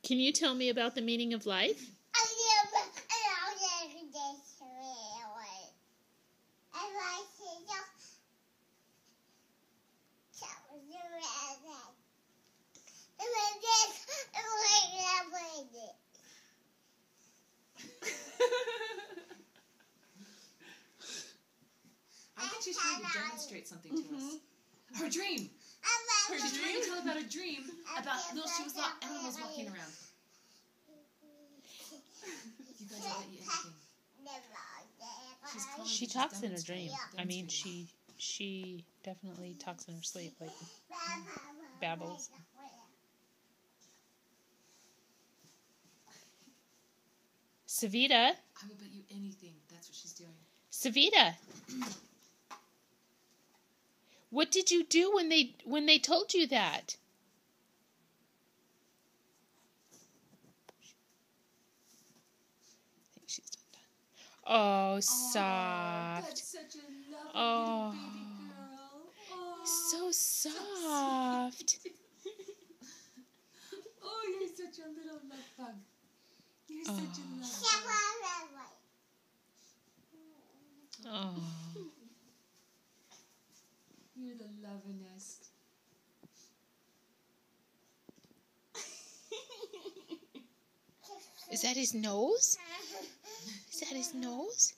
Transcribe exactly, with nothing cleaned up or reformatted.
Can you tell me about the meaning of life? I think she's trying to demonstrate something to Mm-hmm. us. Her dream. Her she's trying to tell about a dream about little. She was saw animals walking around. You guys, I'll bet you anything. She's calling She to talks just in her dream. demonstrate. I mean, she she definitely talks in her sleep, like babbles. Sevita, I will bet you anything. That's what she's doing. Sevita, what did you do when they when they told you that? I think she's done. Oh, soft. That's such a lovely Oh. little baby girl. Oh, So soft. Oh, you're such a little love bug. You're Oh. such a love bug. Oh. You're the lovinest. Is that his nose? Is that his nose?